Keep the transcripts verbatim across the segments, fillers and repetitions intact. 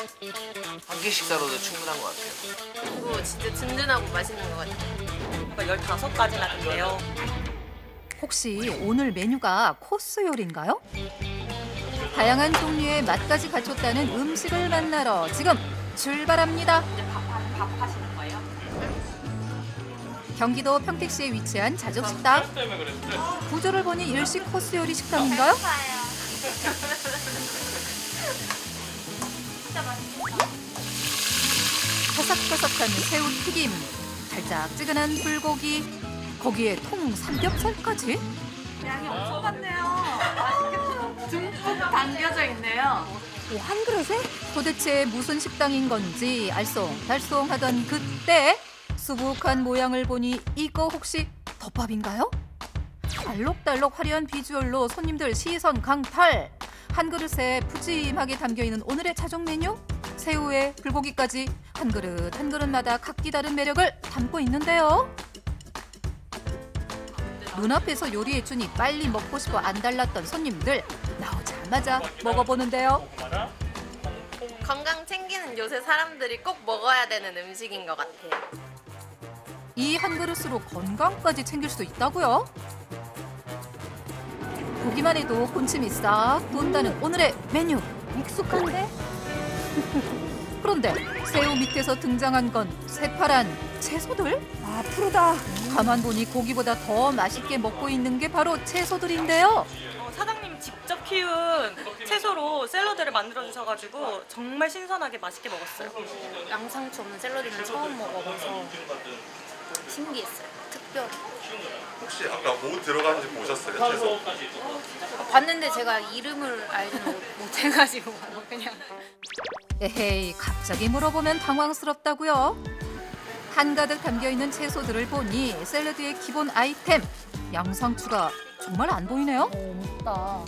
한 끼 식사로도 충분한 것 같아요. 이거 진짜 든든하고 맛있는 것 같아요. 열다섯 가지나 된대요. 혹시 오늘 메뉴가 코스 요리인가요? 다양한 종류의 맛까지 갖췄다는 음식을 만나러 지금 출발합니다. 이제 밥, 밥 하시는 거예요? 경기도 평택시에 위치한 자족식당. 구조를 보니 일식 코스 요리 식당인가요? 바삭바삭한 새우튀김, 달짝지근한 불고기, 거기에 통 삼겹살까지? 양이 엄청 많네요. 맛있겠다. 듬뿍 담겨져 있네요. 오, 한 그릇에? 도대체 무슨 식당인 건지 알쏭달쏭하던 그때 수북한 모양을 보니 이거 혹시 덮밥인가요? 알록달록 화려한 비주얼로 손님들 시선 강탈! 한 그릇에 푸짐하게 담겨있는 오늘의 자정 메뉴? 새우에 불고기까지 한 그릇 한 그릇마다 각기 다른 매력을 담고 있는데요. 눈앞에서 요리해주니 빨리 먹고 싶어 안달났던 손님들 나오자마자 먹어보는데요. 건강 챙기는 요새 사람들이 꼭 먹어야 되는 음식인 것 같아요. 이 한 그릇으로 건강까지 챙길 수 있다고요? 보기만 해도 군침이 싹 돈다는 오늘의 메뉴. 익숙한데? 그런데 새우 밑에서 등장한 건 새파란 채소들? 아, 푸르다. 가만 보니 고기보다 더 맛있게 먹고 있는 게 바로 채소들인데요. 어, 사장님 직접 키운 채소로 샐러드를 만들어 주셔가지고 정말 신선하게 맛있게 먹었어요. 양상추 없는 샐러드는 처음 먹어봐서 신기했어요. 특별히. 혹시 아까 뭐 들어가는지 보셨어요? 채소? 봤는데 제가 이름을 알지는 못해가지고 그냥. 에헤이, 갑자기 물어보면 당황스럽다고요. 한가득 담겨있는 채소들을 보니 샐러드의 기본 아이템 양상추가 정말 안 보이네요. 없다.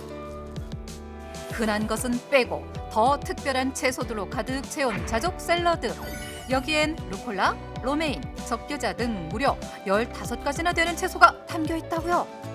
흔한 것은 빼고 더 특별한 채소들로 가득 채운 자족 샐러드. 여기엔 루꼴라, 로메인, 적겨자 등 무려 열다섯 가지나 되는 채소가 담겨 있다고요.